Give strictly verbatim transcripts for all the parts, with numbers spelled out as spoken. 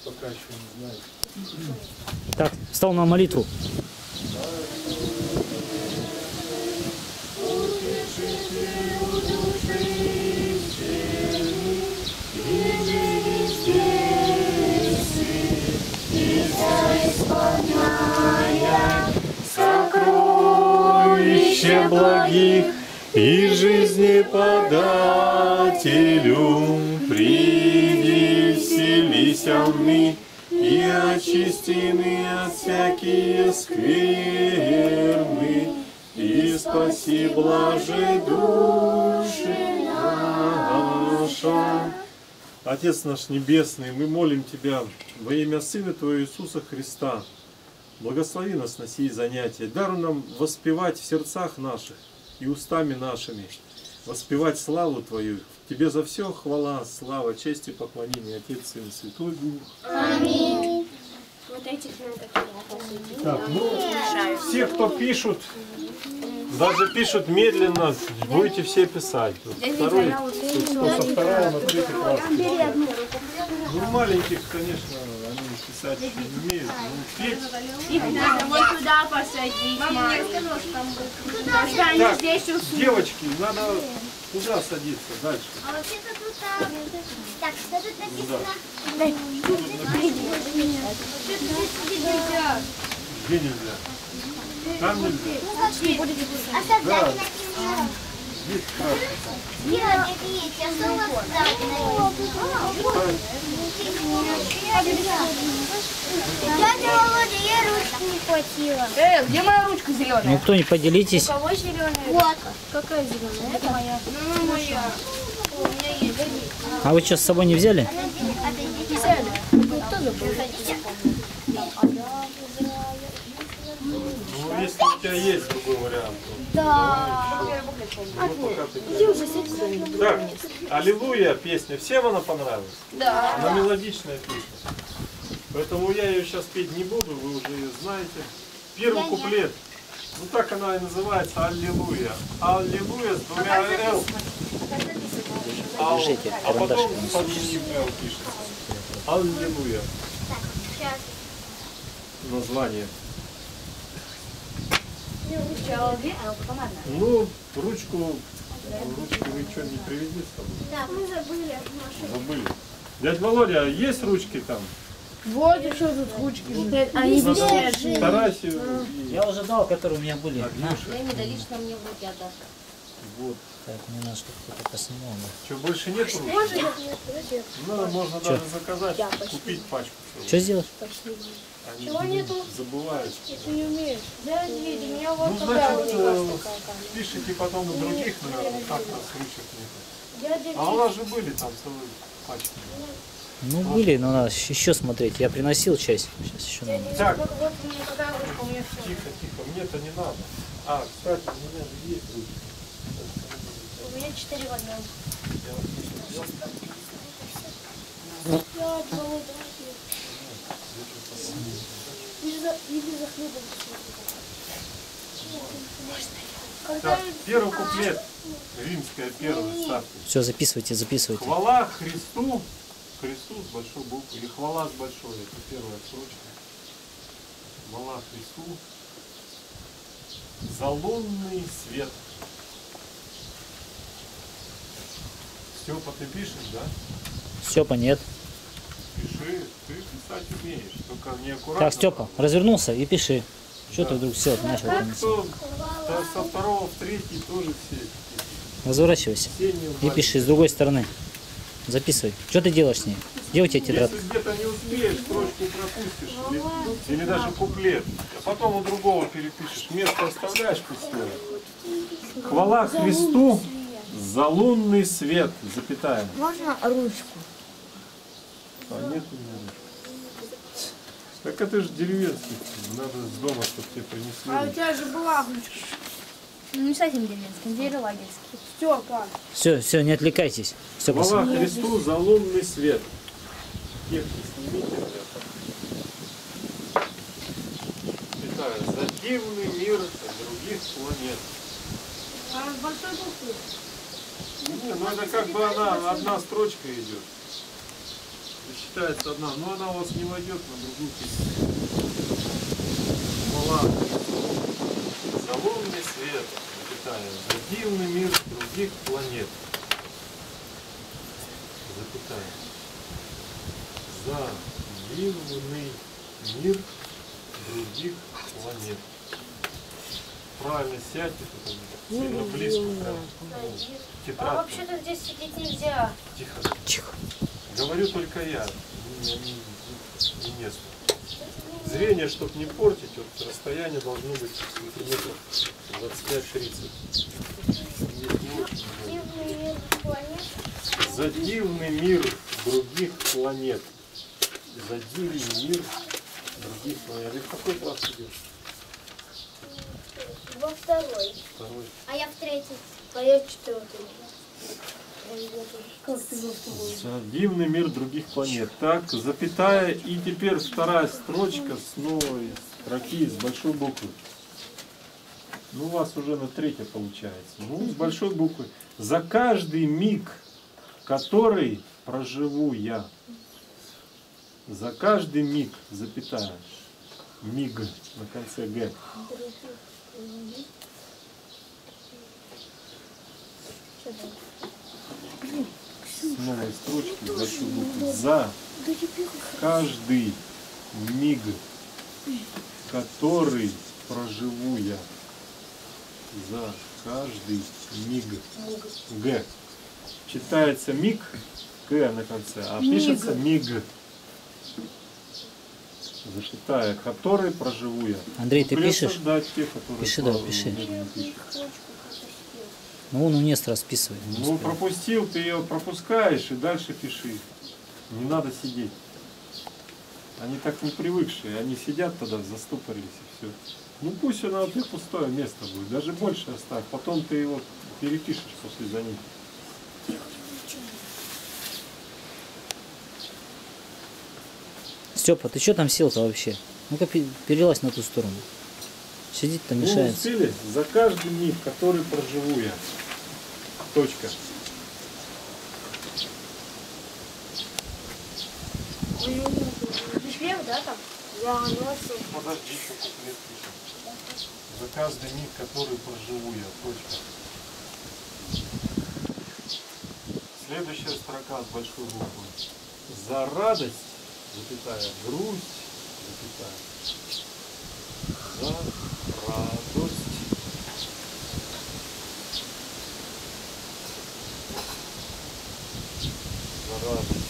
пока еще не знаю. Так, встал на молитву. Сокровище благих и жизни подателю, приди, вселися мы, и очисти мы от всякие скверны, и спаси, блажи души наша. Отец наш Небесный, мы молим Тебя во имя Сына Твоего Иисуса Христа. Благослови нас на сии занятия. Даруй нам воспевать в сердцах наших и устами нашими, воспевать славу Твою. Тебе за все хвала, слава, честь и поклонение, Отец, Сын, Святой Дух. Аминь. Вот этих надо посадить. Так, ну, все, кто пишут, даже пишут медленно, будете все писать. Тут второй, кто со второго на третий класс. Ну, маленьких, конечно, они писать не умеют, но петь. Их надо вот туда посадить. Мама мне сказала, что там будет. Так, девочки, надо туда садиться, дальше. А вообще-то тут так. Так, что тут написано? Где нельзя? Там нельзя. Оставляйте Да. написано. Здесь красный. Делать видите, особо ставьте Дядя Володя, я ручку не хватила. Эй, где моя ручка зеленая? Ну кто не поделитесь. У кого зеленая? Вот. Какая зеленая? Это моя. Ну, моя. У меня есть. А вы что, с собой не взяли? Ну, если у тебя есть другой вариант, то Да. ну, пока ты... Так, «Аллилуйя» песня. Всем она понравилась? Да. Она мелодичная песня. Поэтому я ее сейчас петь не буду, вы уже ее знаете. Первый куплет. Ну так она и называется «Аллилуйя». «Аллилуйя» с двумя «л». Ал, Держите, а потом карандаш под ним «л» пишется. «Аллилуйя». Сейчас. Название. Ну, Ну, ручку, ручку вы что, не привезли с собой? Да, мы забыли. Забыли. Дядь Володя, есть ручки там? вот еще тут ручки стоят. Они висят. Старайся. Я уже дал, которые у меня были. На. Лично мне в руки отдашь. Вот. Так, мне надо, чтобы кто-то поснимал. Что, больше нет ручек? Ну, можно даже заказать, купить пачку. Что сделать? Они Чего нету? забывают. Ты не умеешь. Да, види, у меня вот Ну, такая значит, вот э, такая. пишите потом у других, наверное, как раз ручек нет. Дядя А у нас же были там целые пачки. Ну были, но надо еще смотреть. Я приносил часть. Сейчас еще надо. Так, вот, вот у меня такая ручка, у меня все. тихо, тихо, мне-то не надо. А, кстати, у меня же есть ручки. У меня четыре в одном. Я вот здесь взял. Так, первый куплет. Римская первая, ставьте. Все, записывайте, записывайте. Хвала Христу. Христу с большой буквы. Или хвала с большой. Это первая строчка. Хвала Христу. За лунный свет. Степа, ты пишешь, да? Степа, нет. Пиши. Ты писать умеешь. Только неаккуратно. Так, Степа, развернулся и пиши. Что Да. ты вдруг все начал? Тот, там? кто да, со второго в третий тоже все. Разворачивайся все не и упали. пиши с другой стороны. Записывай. Что ты делаешь с ней? Где у тебя тетрадь? Если где-то не успеешь, строчку пропустишь, или, или даже куплет, а потом у другого перепишешь, место оставляешь пустое. Хвала Христу за лунный свет, запятая. Можно ручку? А нет у меня ручки. Так это же деревенский, надо с дома, чтобы тебе принесли. А у тебя же была ручка. Ну, не совсем деревенский, деревенский. Степа. Все, все, не отвлекайтесь. Степа, Хвала Христу за лунный свет. Кепки снимите, ребята. Питаю за дивный мир других планет. А с большой буквы? Не, ну это как бы она, одна строчка идет. читается одна, но она у вас не войдет на другую песню. Мала. За лунный свет, запятая, за дивный мир других планет. Запятая. За дивный мир других планет. Правильно сядьте, тут сильно близко. Прям, ну, А тетрадка. вообще-то здесь сидеть нельзя. Тихо. Тихо. Говорю только я, не, не, не место. Зрение, чтобы не портить, вот расстояние должно быть сантиметров двадцать пять тридцать. Дивный мир планет. За дивный мир других планет. За дивный мир других планет. И в какой класс идешь? Во второй. Второй. А я в третий. А я в четвертый. Как ты во второй? За дивный мир других планет. Так, запятая, и теперь вторая строчка с новой строки, с большой буквы. Ну, у вас уже на третье получается. Ну, с большой буквы. За каждый миг, который проживу я. За каждый миг, запятая. Миг на конце Г. С новой строчки, с большой буквы. За каждый миг, который проживу я. За каждый миг. Г. Читается миг, К на конце, а пишется миг. Запятая, который проживу я. Андрей, ты Придется пишешь? ждать тех, которые Пиши, да, славу пиши. медленно пишут. Ну, он у Нестора списывает. не Ну, успел. пропустил, ты ее пропускаешь и дальше пиши. Не надо сидеть. Они так не привыкшие, они сидят тогда, застопорились и все. Ну пусть она вот и пустое место будет, даже больше оставь, потом ты его перепишешь после занятий. Степа, ты что там сел-то вообще? Ну-ка пе- перелазь на ту сторону. Сидит-то Ну, мешается. успели? За каждый миг, который проживу я. Точка. Припев, да, там? Я носу. Подожди, еще куплет пишем. За каждый миг, который проживу я. Точка. Следующая строка с большой буквы. За радость, запятая, грусть, запятая. За радость. За радость.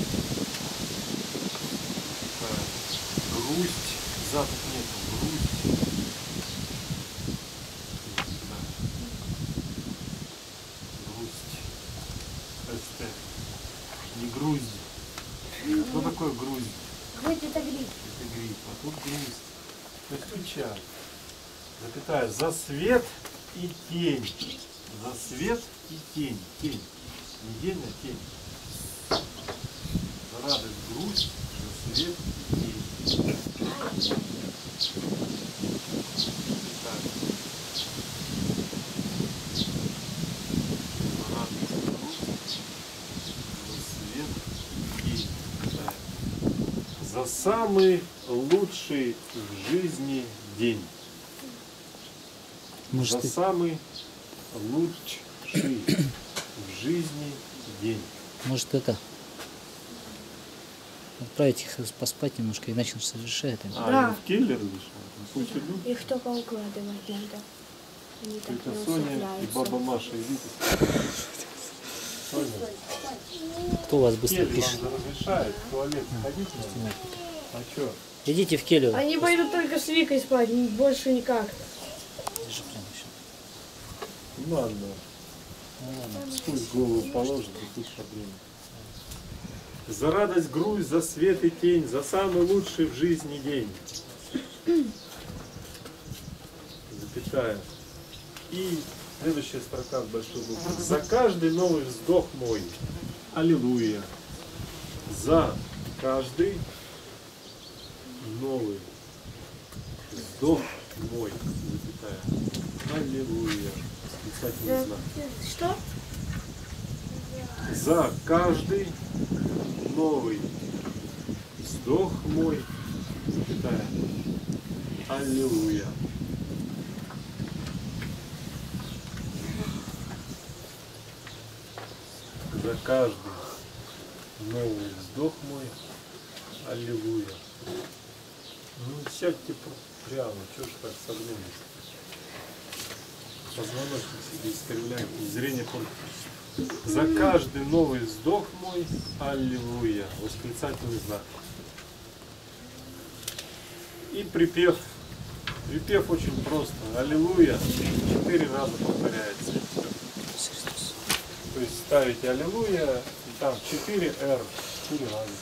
Запятая. Грусть. За тут нету. Грусть. Запятая. Грусть. СТ. Не грусть. Что такое грусть? Грудь это гриб. Это грипп, а тут грусть. То есть печаль. Запятая. За свет и тень. За свет и тень. Тень. Не день, а тень. За радость, грусть, за свет и тень. Запятая. За радость, грусть, за свет и тень. Запятая. За самый лучший в жизни день. Может, За ты... самый лучший в жизни день. Может это... Отправить их поспать немножко, иначе он совершает. им. А, Да. они в киллер вышел? Пусть идут. Их только укладывать надо. Они так Это не Соня и усыпляются. баба Маша, идите. Соня, Кто у вас быстро кель пишет? вам разрешает в туалет сходить надо. А что? Идите в келью. Они пойдут только с Викой спать, больше никак. Держи прямо еще. Ладно. Пусть голову положит и пусть проблема. За радость, грусть, за свет и тень, за самый лучший в жизни день. Запятая. И следующая строка с большой буквы. За каждый новый вздох мой. Аллилуйя. За каждый новый вздох мой. Запятая. Аллилуйя. Восклицательный знак. Что? За каждый новый вздох мой, запятая, аллилуйя. За каждый новый вздох мой, аллилуйя. Ну сядьте прямо, чё ж так согнулись? Позвоночник себе искривляет, зрение портит. За каждый новый вздох мой, аллилуйя, восклицательный знак. И припев. Припев очень просто. Аллилуйя четыре раза повторяется. То есть ставите аллилуйя, и там четыре эр, четыре раза.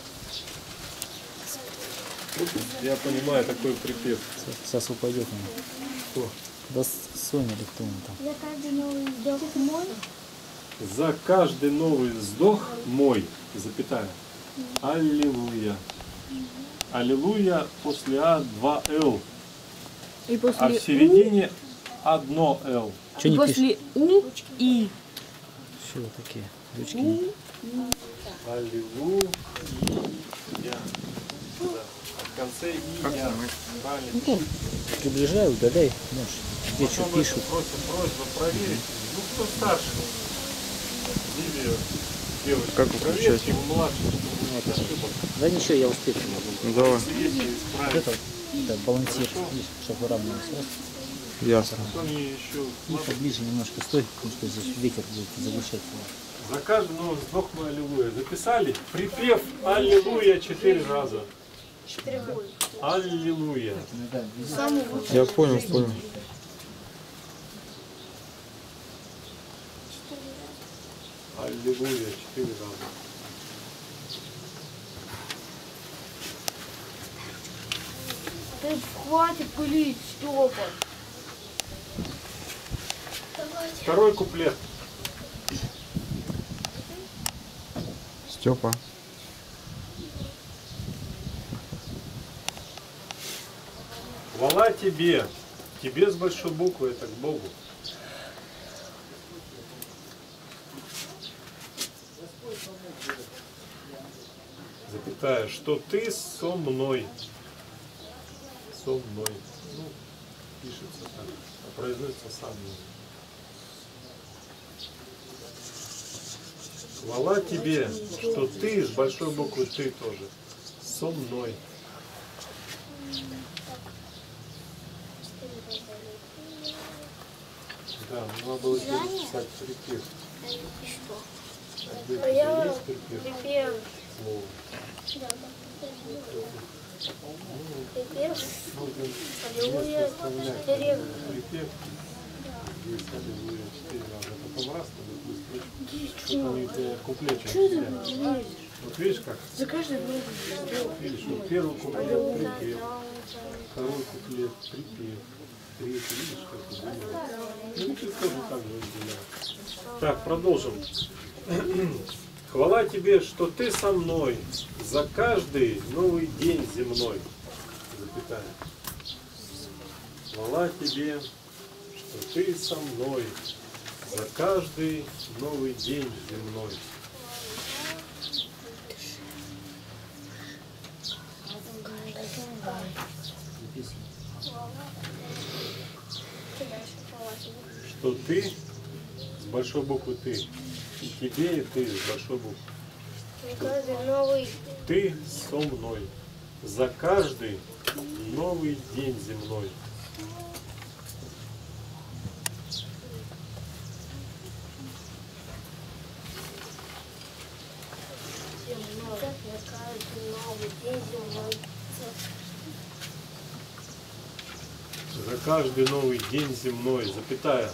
Вот, я понимаю такой припев. Сейчас упадет он. Кто? Да Соня или кто он там. За каждый новый вздох мой. За каждый новый вздох мой, запятая, аллилуйя. Аллилуйя после А два Л, И после а в середине одно Л. Что У, не пишешь? после У и. Что вот такие? Ручки не... Аллилуйя. Да. А в конце И я. Правильно. Ну, приближай, угадай, может, где что Потом пишут. Просто просьба проверить. Ну кто старше? Лилия, девочка. Как проверьте выключать? у младших, чтобы нет ошибок. Да ничего, я успею. Ну давай. Если есть, Вот исправить. это, да, балансир, видишь, чтобы выравнивалось. Раз. Ясно. Что мне еще? И поближе немножко стой, потому что здесь ветер будет заглушать. За каждый новый вздох мой аллилуйя. Записали? Припев аллилуйя четыре раза. Аллилуйя. Я понял, понял. Аллилуйя четыре раза. Ты хватит пылить, Степа. Второй куплет. Степа. Хвала тебе. Тебе с большой буквы, это к Богу. Запятая, что ты со мной. Со мной. Ну, пишется так, а произносится со мной. Хвала тебе, что ты с большой буквы ты тоже. Со мной. Да, надо было записать припев. А я Есть припев? припев. Слово. Припев. Аллилуйя, четыре. Припев. Здесь аллилуйя четыре раза. Потом раз, тогда что-то не те куплет. Вот видишь как? За каждый новый вздох. Видишь, вот первый куплет припев, второй куплет припев, третий, видишь, как это. Ну ты тоже так же разделяешь. Так, продолжим. Хвала тебе, что ты со мной за каждый новый день земной. Запятая. Хвала тебе, что ты со мной за каждый новый день земной. Что ты с большой буквы ты. И тебе, и ты с большой буквы. Каждый новый. Ты со мной за каждый новый день земной. Каждый новый день земной. За каждый новый день земной, запятая.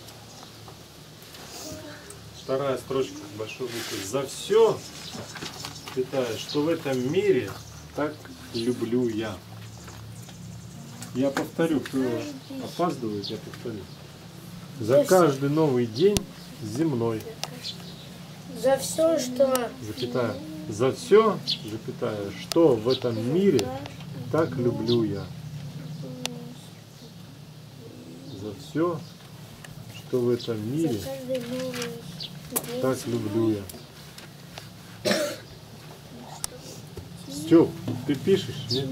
Вторая строчка с большой буквы. За все, запятая, что в этом мире так люблю я. Я повторю, кто опаздывает, я повторю. За каждый новый день земной, За все, что запятая. За все, запятая, что в этом мире так люблю я. За все, что в этом мире Каждый новый день. так люблю я. Стёп, ты пишешь? Нет?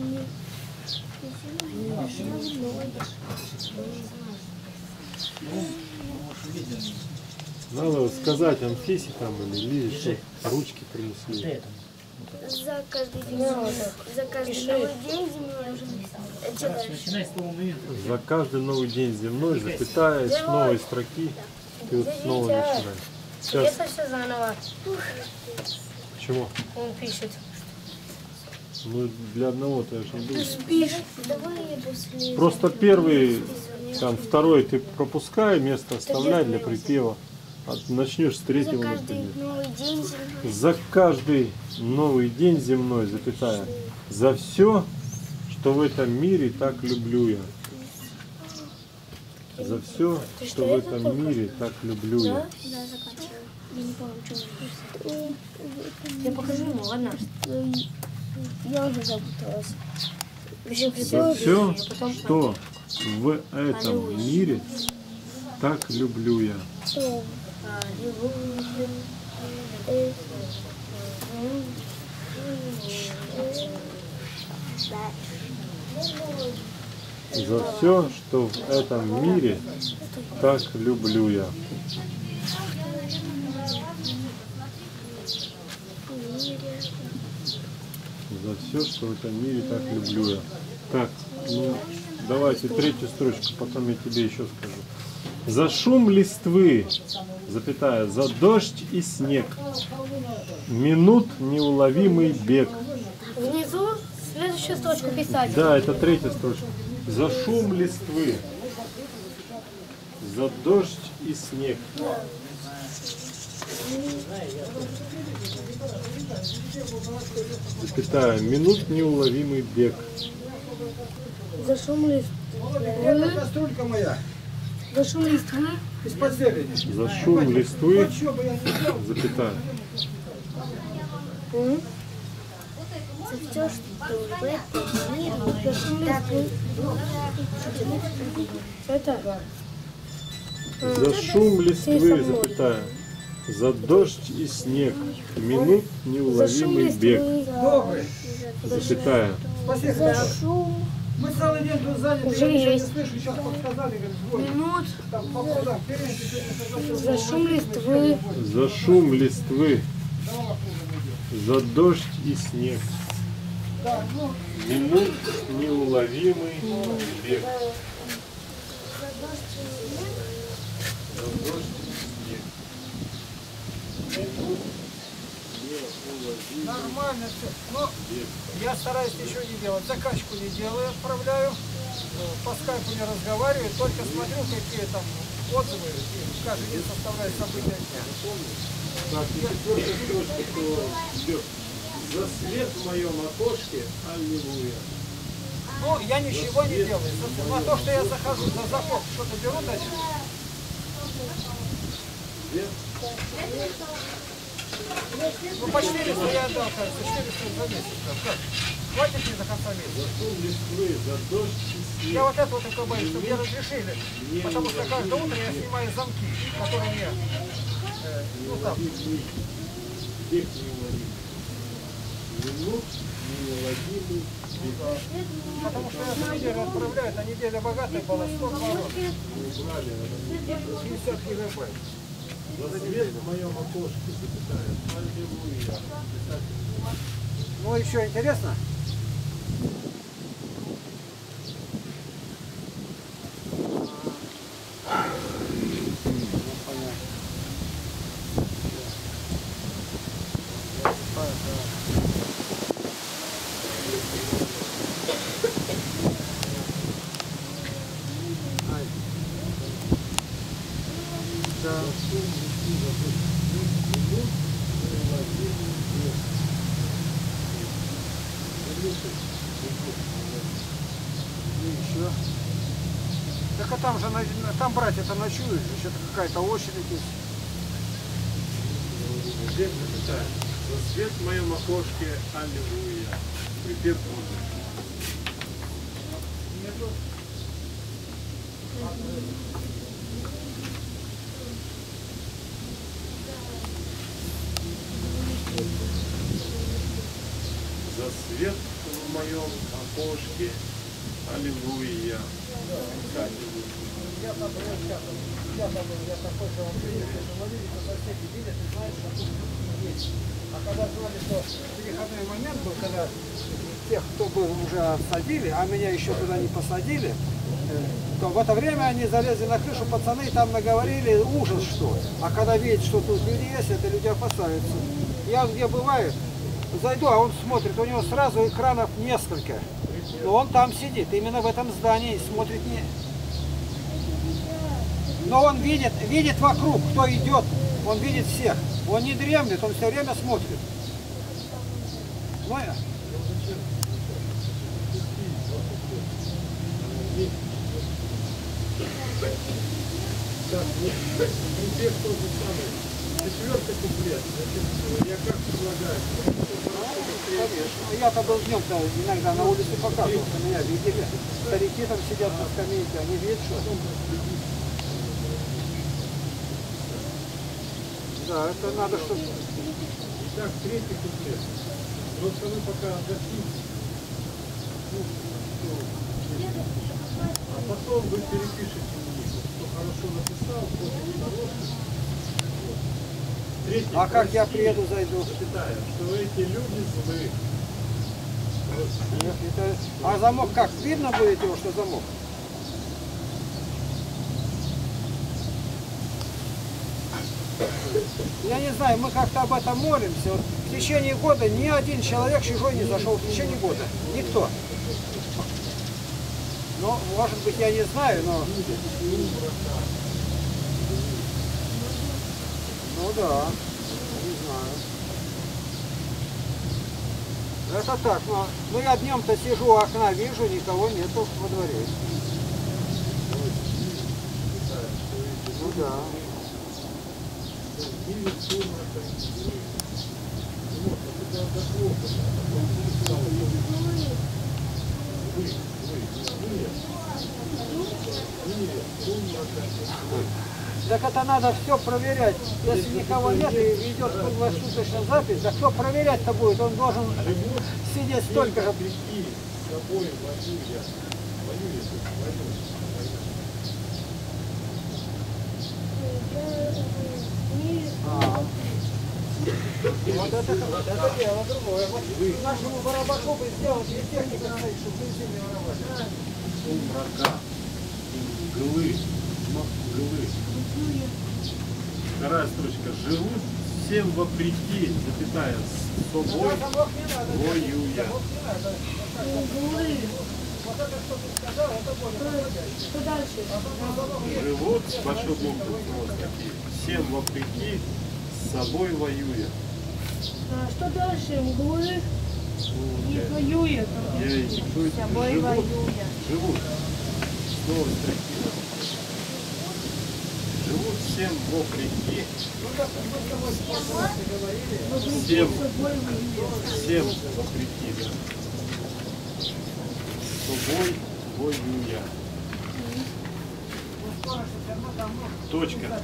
Надо сказать Анфисе там или Лизе, что ручки принесли. За каждый день, за каждый новый день земной уже написала. За каждый новый день земной, запятая, с новой строки, ты вот снова начинаешь. Сейчас, Это все заново. почему? Он пишет. Ну, для одного-то я же не буду. Давай я после... Просто первый, там, второй ты пропускай, место оставляй для припева. А начнешь с За третьего каждый например. новый день земной. За каждый новый день земной, запятая, за все, что в этом мире так люблю я. За все, что в этом мире так люблю я. Да, заканчиваю. Я не помню, что он написал. Я покажу ему, ладно? Я уже запуталась. Причем За все, я потом что в этом мире так люблю я. Что? Э, За все, что в этом мире так люблю я. За все, что в этом мире так люблю я. Так, ну, давайте третью строчку, потом я тебе еще скажу. За шум листвы, запятая, за дождь и снег, минут неуловимый бег. Внизу следующую строчку писать. Да, это третья строчка. За шум листвы, за дождь и снег. Запятая, минут неуловимый бег. За шум лист. Это кастрюлька моя. За шум листвы. Из-под зелени. За шум листвы, Вот что бы я не делал. запятая. За все, что в этом мире так Это За шум листвы, запятая. За дождь и снег, минут неуловимый бег. Добрый. Запятая. Спасибо. Мы целый день тут заняты. Уже я ничего есть. не слышу. Сейчас подсказали, говорит, звонит. минут. Там по проводам. Передний сегодня За шум листвы. За шум листвы, за дождь и снег, минут неуловимый бег. За дождь и снег. Минут неуловимый Нормально все. Но я стараюсь ничего не делать. Закачку не делаю, отправляю. По скайпу не разговариваю. Только смотрю, какие там отзывы. И каждый день составляю события дня. Так, и четвертая строчка, кто идет. За свет в моем окошке, аллилуйя. Ну, я ничего не делаю. На то, что я захожу за заход, что-то беру дальше. Свет. Ну, по четыреста я отдал, кажется, четыреста за месяц. Да. Как? Хватит мне до конца месяца? За шум листвы, за дождь и снег. Я вот это вот только боюсь, чтобы мне разрешили. Потому что каждое утро я снимаю замки, которые мне, э, ну там, Бег неуловимый. Минут неуловимый бег. потому что я за неделю отправляю, а неделя богатая была, сто оборот, Убрали, пятьдесят гигабайт. за свет в моем окошке, запятая, аллилуйя. Ну, еще интересно? И еще. Так а там же, на- там братья-то ночуют, что-то какая-то очередь есть. Здесь запятая. За свет в моем окошке, аллилуйя. Припев Божий. За свет свет в моем окошке. Аллилуйя. Я там был, я там, я там был, я такой же, он приехал, ловили, что соседи видят и знают, что тут есть. А когда знали, что переходной момент был, когда тех, кто был, уже отсадили, а меня еще туда не посадили, то в это время они залезли на крышу, пацаны там наговорили, ужас что. А когда видят, что тут люди есть, это люди опасаются. Я где бывает, зайду, а он смотрит, у него сразу экранов несколько. Но он там сидит, именно в этом здании, смотрит не... Но он видит, видит вокруг, кто идет, он видит всех. Он не дремлет, он все время смотрит. Ну, Так, ну, куплет тот же самый. Четвертый куплет. Значит, я как предлагаю? конечно. Я-то был днем-то иногда на улице показывался, меня видели. Старики там сидят на скамейке, они видят, что... Да, это надо, чтобы... Итак, третий куплет. Просто вы пока отдохните. А потом вы перепишете мне, кто хорошо написал, кто нехороший. Третий, А как я прости, приеду, зайду? Считаю, что эти люди злы. Это... А замок как? Видно будет его, что замок? Я не знаю, мы как-то об этом молимся. Вот в течение года ни один человек чужой не зашел. В течение года. Никто. Ну, может быть, я не знаю, но... Ну да, не знаю. Это так, но ну, я днем-то сижу у окна, вижу, никого нету во дворе. Ну да. Так это надо все проверять. Если никого нет и идет круглосуточная запись, так кто проверять-то будет? Он должен сидеть столько же. А. Вот это, вот это дело другое. Вот нашему барабаку бы сделать и техника стоит, чтобы бензин не воровали. У мрака, мглы, мглы. Вторая строчка. Живут всем вопреки, запятая, с собой воюя. Вот это, что ты сказал, это более. Что дальше? Живут, большой буквы такие, всем вопреки, с собой воюя. А что дальше? Углы не воюет. Я и чуть С собой живут, воюя. живут. Снова строки. Живут всем вопреки. Всем, всем вопреки, да. С собой воюя. Точка.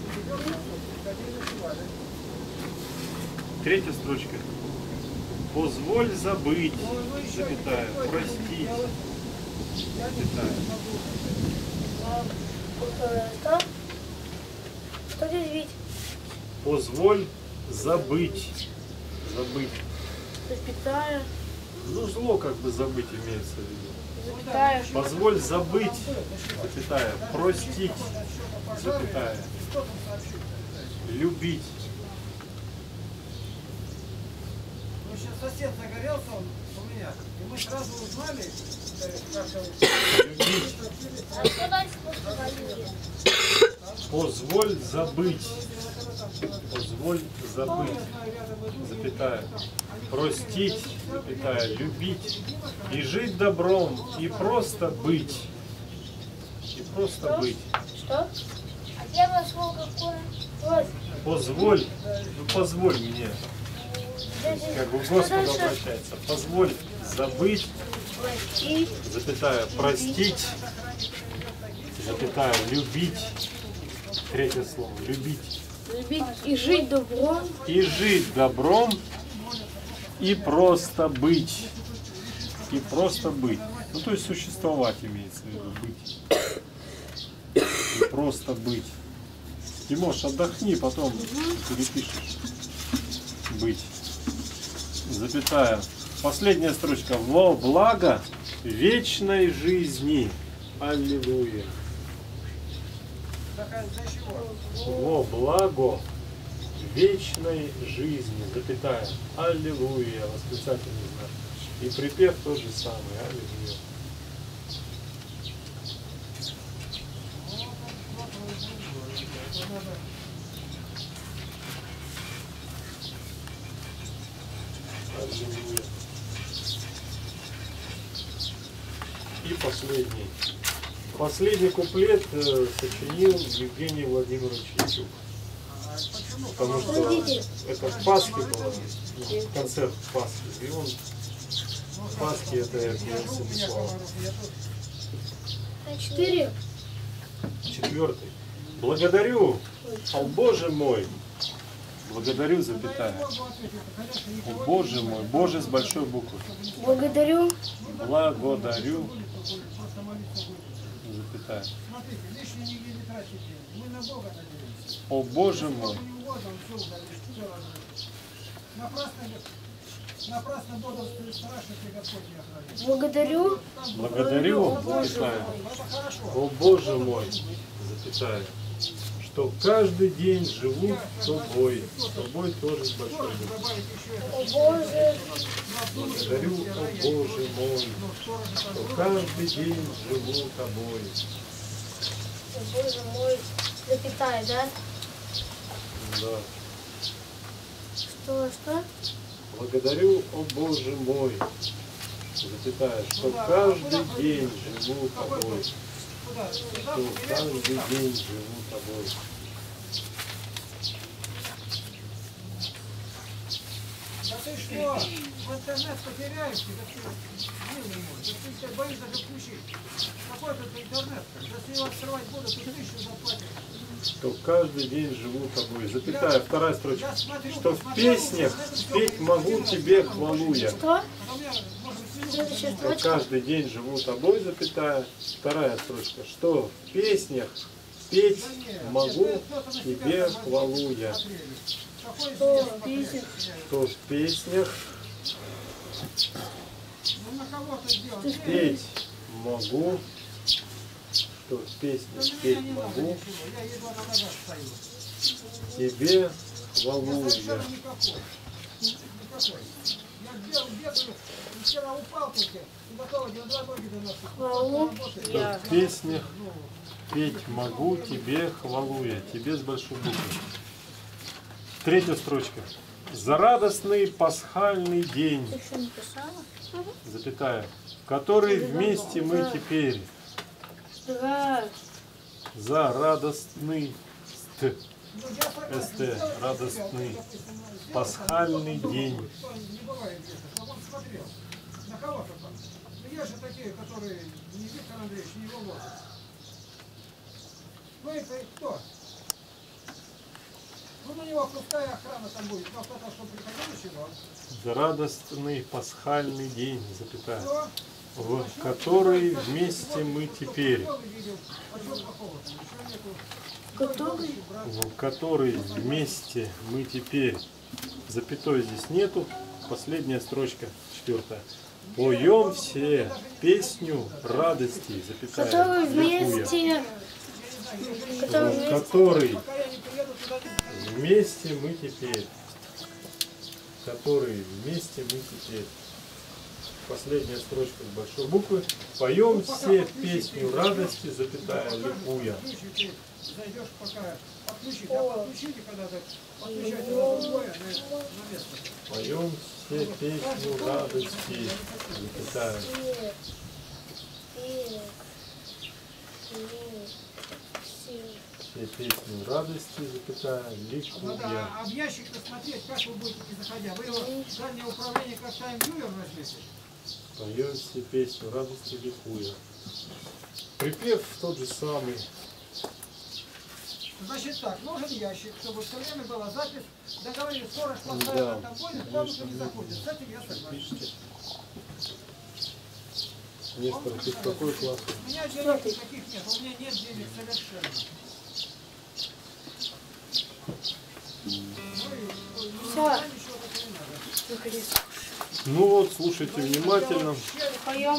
Третья строчка. Позволь забыть, запятая, простить, запятая. Что? Что здесь видеть? Позволь забыть, забыть. Запятая. Ну, зло как бы забыть имеется в виду. Запятая. Позволь забыть, запятая, простить, запятая, любить. Ну, сейчас сосед загорелся он у меня, и мы сразу узнали, как Любить. А что дальше после воюет? Позволь забыть, позволь забыть, запятая, простить, запятая, любить, и жить добром, и просто быть, и просто быть. Что? А первое слово какое? Вот. Позволь, ну позволь мне, как бы Господу обращается, позволь забыть, Простить. запятая, простить, запятая, любить, третье слово, любить. Любить и жить добром. И жить добром, и просто быть. и просто быть. Ну, то есть существовать имеется в виду, быть. И просто быть. Тимош, отдохни, потом перепишешь. Быть. Запятая. Последняя строчка. Во благо вечной жизни. Аллилуйя. Во благо вечной жизни. Запятая. Аллилуйя. Восклицательный знак. И припев тот же самый. Аллилуйя. Аллилуйя. И последний. Последний куплет э, сочинил Евгений Владимирович Ячук. Потому что это в Пасхе было, концерт в Пасхе. И он в Пасхе это пел Станислав. Четыре. Четвертый. Благодарю, о Боже мой. Благодарю, запятая. О Боже мой. Боже с большой буквы. Благодарю. Благодарю. Запятая. О Боже мой. Благодарю. Благодарю, запятая. О Боже мой, запятая, что каждый день живу с тобой. С тобой тоже с большой буквы. О Боже. Благодарю, о Боже мой, что каждый день живу тобой. О Боже мой. Запятая, да? Да. Что, что? Благодарю, о Боже мой, запятая, что каждый день живу тобой. Что каждый день живу тобой. Да ты что, в интернет потеряешься, да ты, милый мой, да ты тебя боишься даже включить. Какой тут интернет? Если его открывать буду, то тысячу заплатишь. Что каждый день живу тобой. Запятая, вторая строчка. Что в песнях петь могу тебе хвалу я. Что? Следующая Что строчка. каждый день живу тобой, запятая. Вторая строчка. Что в песнях петь могу тебе хвалу я. Что в песнях? Что в песнях петь могу. Что в песнях петь могу. Тебе хвалу я. Хвалу. Что в песнях петь могу, тебе хвалу я. Тебе с большой буквы. Третья строчка. За радостный пасхальный день, Ты что, написала? запятая, в который вместе мы теперь. Да. За радостный ст, ст, радостный пасхальный день. Не бывает где-то, он смотрел. На кого-то там. Ну есть же такие, которые не Виктор Андреевич, не его вот. Ну это кто? Ну на него пустая охрана там будет, но кто-то, что приходил еще, За радостный пасхальный день, запятая, кто? в который вместе мы теперь. Кто видел? А что плохого-то? Ничего нету. Который? В который вместе мы теперь. Запятой здесь нету. Последняя строчка, четвертая. Поем все песню радости, запятая, Который ликуя. вместе. Который В вместе. который вместе мы теперь. Который вместе мы теперь. Последняя строчка с большой буквы. Поем все песню радости, запятая, ликуя. Зайдешь пока отключить, а подключите, когда так подключайте на другое, на, на место. Поем все песню радости, запятая. Пир. Пир. Пир. Пир. Все песню радости, запятая, Надо ликуя. а в ящик посмотреть, как вы будете заходя. Вы его в дальнее управление как тайм-вьюер возьмете. Поем все песню радости, ликуя. Припев тот же самый. Значит так, нужен ящик, чтобы все время была запись. Договорились, сторож Да, поставил там бойник, комнату конечно, не заходит. С этим я согласен. Пишите. Нестор, ты в какой класс? У меня денег никаких нет, у меня нет денег совершенно. Все. Ну вот, слушайте внимательно. Поем.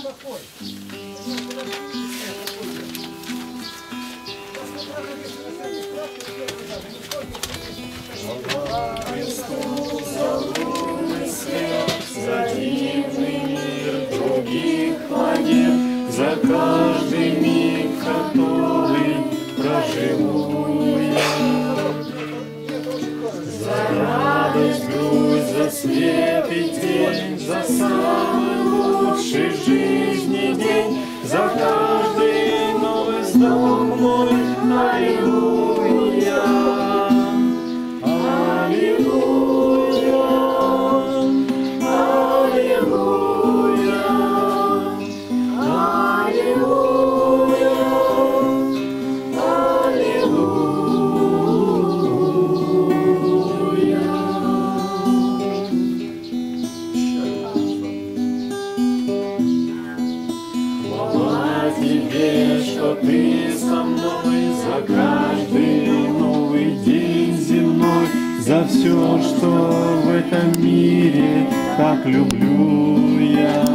За дивный мир других планет, за каждый миг, который проживу я. За радость, грусть, за свет и тень, за самый лучший в жизни день, за каждый новый вздох мой. Аллилуйя, аллилуйя, аллилуйя, аллилуйя, что ты со мной за каждый новый день земной, за все, что в этом мире так люблю я.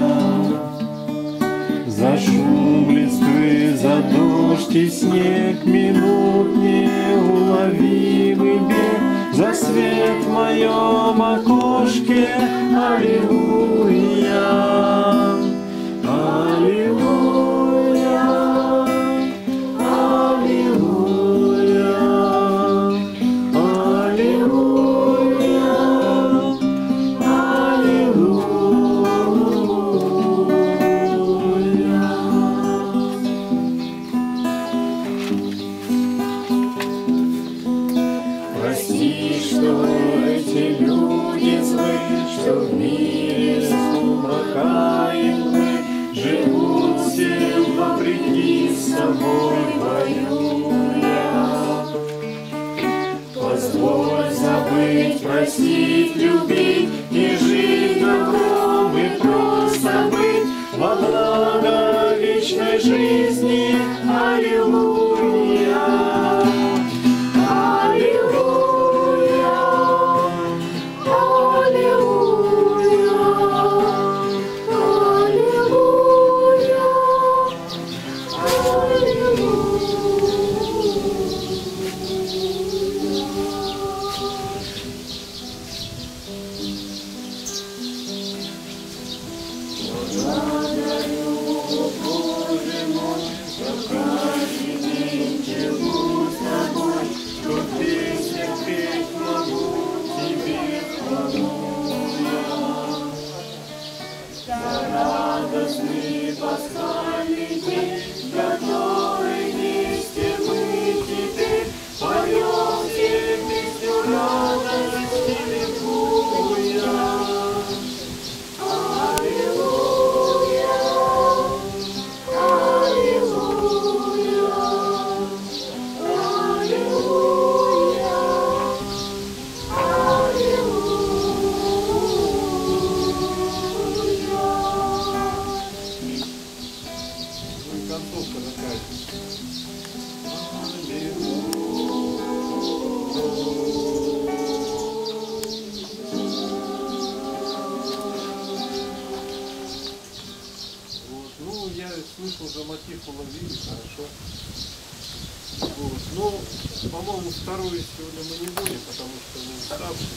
За шум листвы, за дождь и снег, минут неуловимый бег, за свет в моем окошке. Аллилуйя, аллилуйя, аллилуйя, аллилуйя, аллилуйя. Прости, что эти люди злые, что в мире сумрака и мглы живут всем вопреки, с собой воюя. Позволь забыть, простить, любить и жить добром и просто быть во благо вечной жизни. Аллилуйя, аллилуйя, аллилуйя, аллилуйя, радостный пасхальный день, который вместе мы теперь поем все песню радости ликуя. Аллилуйя, аллилуйя, аллилуйя, концовка такая. Вот. Ну, я слышал, за мотив уловили, хорошо. Вот. Но, по-моему, вторую сегодня мы не будем, потому что мы уставшие.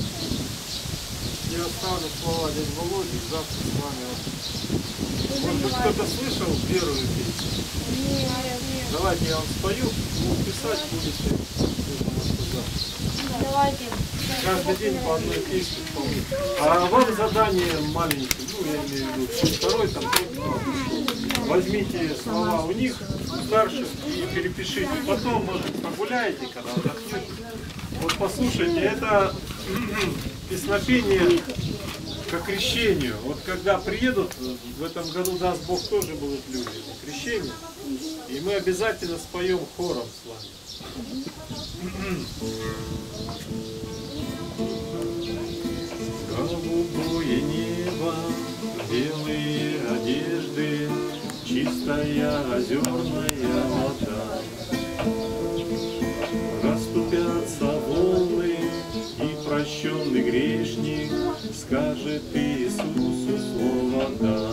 Я оставлю слова дяди Володи, завтра с вами. Может быть, кто-то слышал первую песню? Нет, нет. Давайте я вам спою, ну, писать будете. Давайте. Каждый день по одной песне вполне. А вам задание маленькое, ну, я имею в виду, второй, там, третий. Возьмите слова у них, у старших, и перепишите. Потом, может, погуляете, когда отдохнете. Вот послушайте, это песнопение к крещению. Вот когда приедут, в этом году, даст Бог, тоже будут люди на крещение. И мы обязательно споем хором с вами. Голубое небо, белые одежды, чистая озерная вода. Расступятся волны, и прощенный грешник скажет Иисусу слово «да».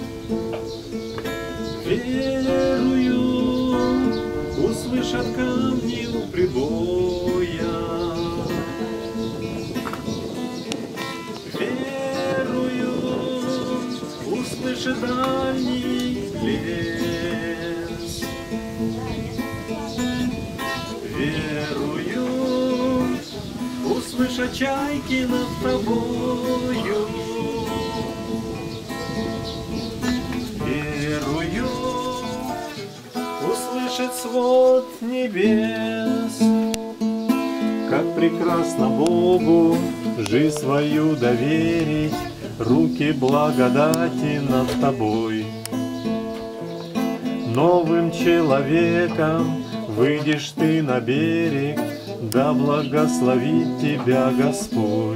Верую, услышат камни у прибоя. Верую, услышит дальний лес. Верую, услышат чайки над тобою. Верую, услышит свод небес. Как прекрасно Богу жизнь свою доверить, руки благодати над тобой. Новым человеком выйдешь ты на берег, да благословит тебя Господь.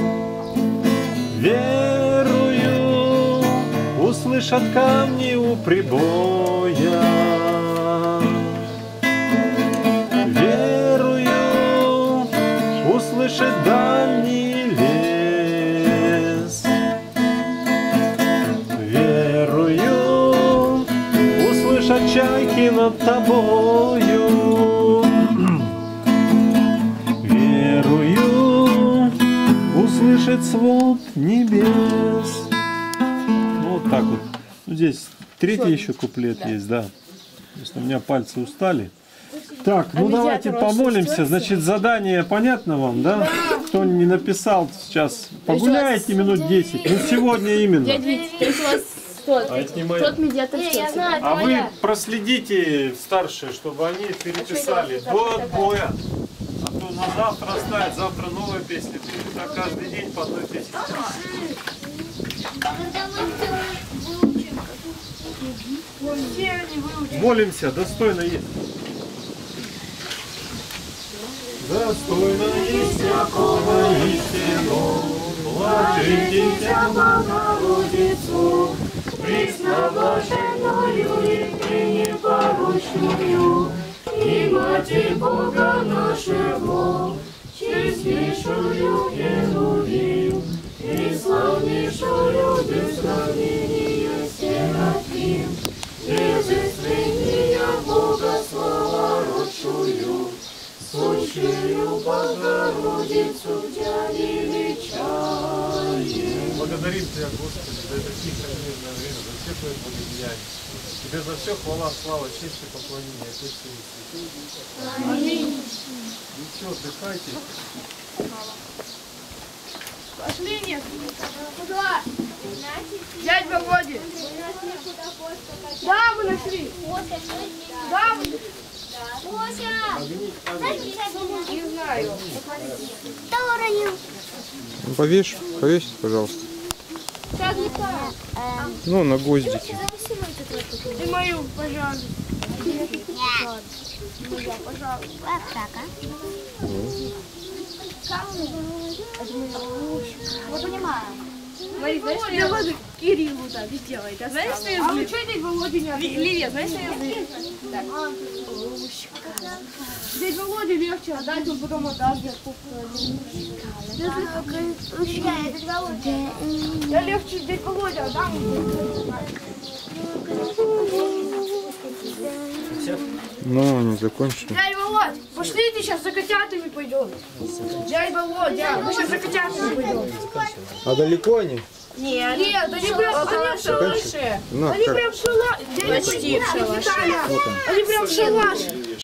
Верую, услышат камни у прибоя. Верую, услышит дальний лес. Верую, услышат чайки над тобою. Верую, услышит свод небес. Ну, вот так вот. Ну, здесь третий еще куплет есть, да. Потому что у меня пальцы устали. Так, ну давайте помолимся. Значит, задание понятно вам, да? Кто не написал сейчас, погуляете минут десять. Ну, сегодня именно. А это не мои. А вы проследите, старшие, чтобы они переписали до отбоя. А то на завтра оставить, завтра новая песня. Так каждый день по одной песне. Молимся, достойно есть. Достойно есть всякого истину, блажите Богородицу, пресноблаженную и пренепорочную, и Мати Бога нашего, честнейшую Херувим, и славнейшую без сравнения Серафим, без истрения Бога слава родшую, сущую Богородицу Тя величаем. Благодарим Тебя, Господи, за это тихое мирное время, за все Твои благодеяния. Тебе за все хвала, слава, честь и поклонение, Отец и Святой. Аминь. Ну все, отдыхайте. Пошли, нет. Куда? Дядь Володя. Да, мы нашли. Да, мы нашли. Не знаю. Ну, повесь, повесь, пожалуйста. Ну, на гвоздике. Ты мою, пожалуйста. Моя, пожалуйста. Я понимаю. Смотри, знаешь, что я буду Кириллу так сделать. Знаешь, что я сделаю? А что это Володя не ответил? Ливия, знаешь, что я сделаю? Так. Дядь Володя легче отдать, он потом отдаст. Я легче дядь Володя отдам. Ну, не закончили. Дядь Володя, пошлите сейчас за котятами пойдем. Дядь Володя, мы сейчас за котятами пойдем. А далеко они? Нет, нет, они прям в шалаше. Ну, Они как? прям в шалаше. Почти в шалаше. Они прям в шалаше.